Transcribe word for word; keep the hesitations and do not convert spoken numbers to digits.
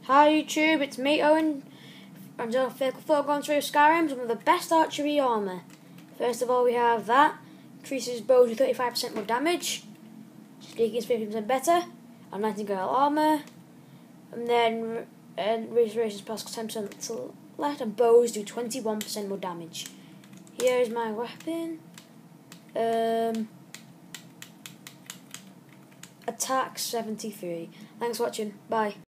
Hi YouTube, it's me Owen. I'm just going through Skyrim, some of the best archery armour. First of all we have that, increases bows with thirty-five percent more damage, sneaking is fifty percent better, and Nightingale armour, and then and restoration plus ten percent to left, and bows do twenty-one percent more damage. Here is my weapon. Um, attack seventy-three. Thanks for watching, bye.